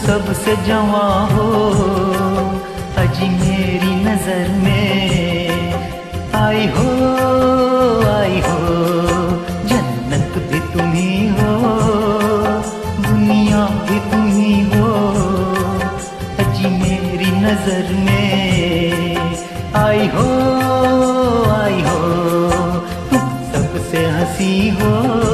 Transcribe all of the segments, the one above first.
सबसे जवां हो, अजी मेरी नजर में आई हो, आई हो। जन्नत भी तुम ही हो, दुनिया भी तुम ही हो, अजी मेरी नजर में आई हो, आई हो। तुम सबसे हंसी हो।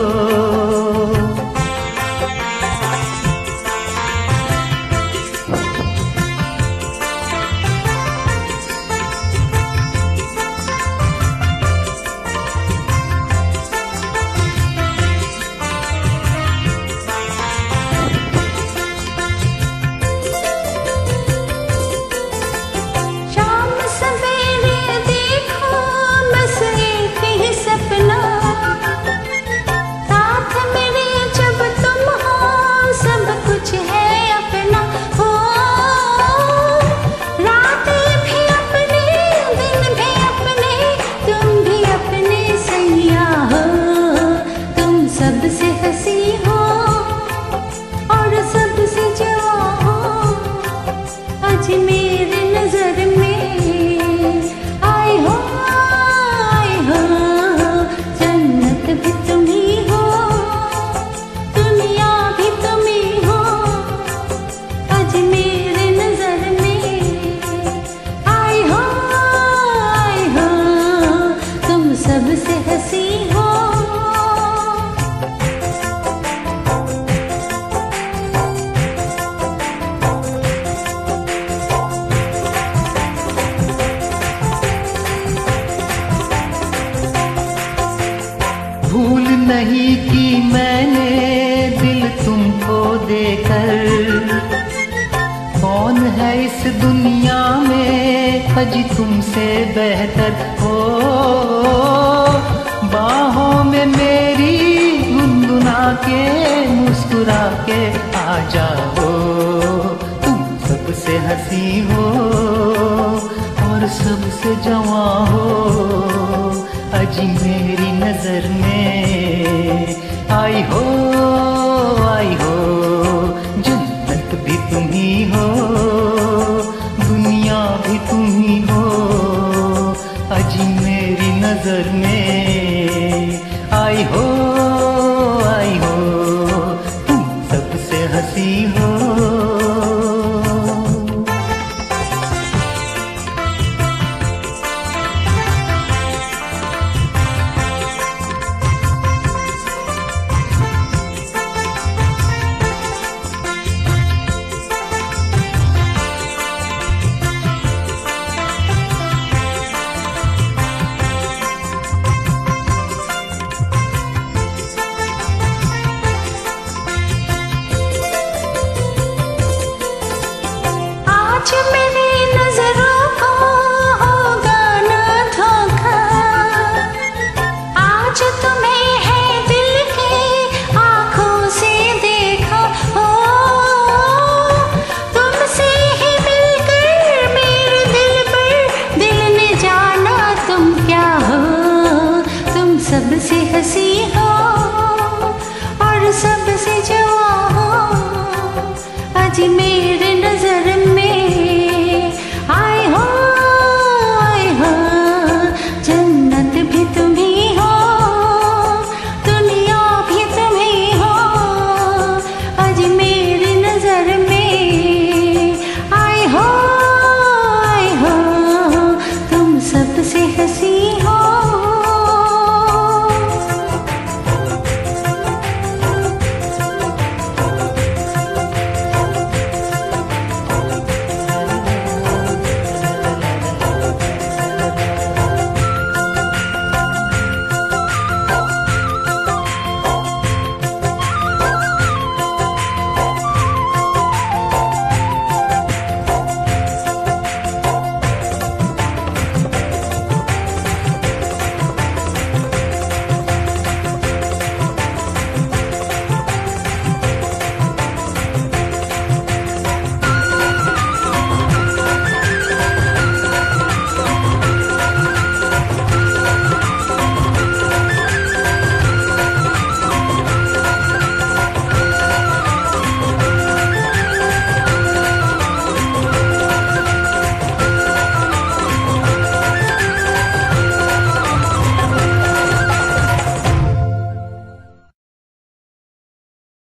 सबसे हंसी हो और सबसे जवां हो, आज मेरी नजर में आई हो, आई हो। जन्नत भी तुम ही हो, दुनिया भी तुम ही हो, आज मेरी नजर में आई हो, आई हो। तुम सबसे हंसी हो। भूल नहीं की मैंने दिल तुमको देकर, कौन है इस दुनिया में अजी तुमसे बेहतर हो। बाहों में मेरी गुनगुना के मुस्कुरा के आ जाओ। तुम सबसे हंसी हो और सबसे जवां हो, अजी मेरी नजर में आई हो, आई हो। जन्नत भी तुम ही हो, दुनिया भी तुम ही हो, अजी मेरी नजर में आई हो, आई हो। तुम सबसे हंसी हो। मेरी नजरों को होगा ना धोखा, आज तुम्हें है दिल की आंखों से देखा हो। तुमसे ही मिलकर मेरे दिल पर दिल ने जाना तुम क्या हो। तुम सबसे हंसी हो और सबसे जवां हो, आज मेरे